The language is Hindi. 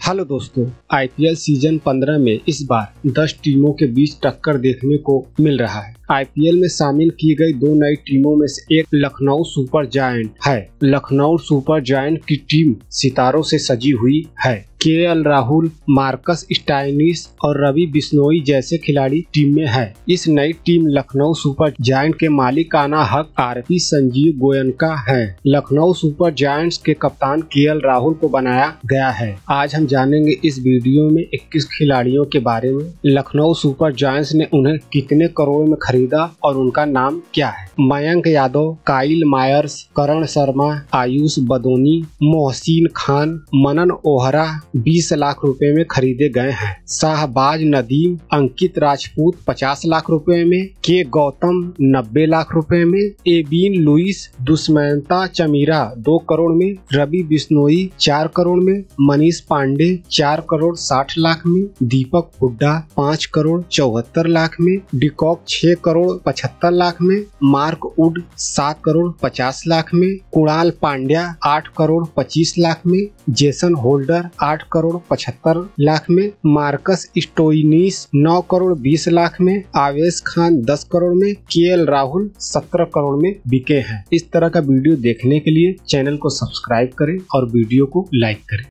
हेलो दोस्तों, आईपीएल सीजन 15 में इस बार 10 टीमों के बीच टक्कर देखने को मिल रहा है। आईपीएल में शामिल की गई 2 नई टीमों में से एक लखनऊ सुपर जायंट है। लखनऊ सुपर जायंट की टीम सितारों से सजी हुई है। केएल राहुल, मार्कस स्टोइनिस और रवि बिश्नोई जैसे खिलाड़ी टीम में है। इस नई टीम लखनऊ सुपर जायंट के मालिकाना हक आरपी संजीव गोयनका है। लखनऊ सुपर जायंट्स के कप्तान केएल राहुल को बनाया गया है। आज हम जानेंगे इस वीडियो में 21 खिलाड़ियों के बारे में। लखनऊ सुपर जायंट्स ने उन्हें कितने करोड़ में खरीदा और उनका नाम क्या है। मयंक यादव, काइल मायर्स, करण शर्मा, आयुष बदोनी, मोहसिन खान, मनन ओहरा 20 लाख रुपए में खरीदे गए हैं। शाहबाज नदीम, अंकित राजपूत 50 लाख रुपए में, के गौतम 90 लाख रुपए में, एबिन लुइस, दुष्मंता चमीरा 2 करोड़ में, रवि बिश्नोई 4 करोड़ में, मनीष पांडे 4 करोड़ 60 लाख में, दीपक हुड्डा 5 करोड़ 74 लाख में, डिकॉक 6 करोड़ 75 लाख में, मार्क वुड 7 करोड़ 50 लाख में, कुणाल पांड्या 8 करोड़ 25 लाख में, जेसन होल्डर 8 करोड़ 75 लाख में, मार्कस स्टोइनिस 9 करोड़ 20 लाख में, आवेश खान 10 करोड़ में, केएल राहुल 17 करोड़ में बिके हैं। इस तरह का वीडियो देखने के लिए चैनल को सब्सक्राइब करें और वीडियो को लाइक करें।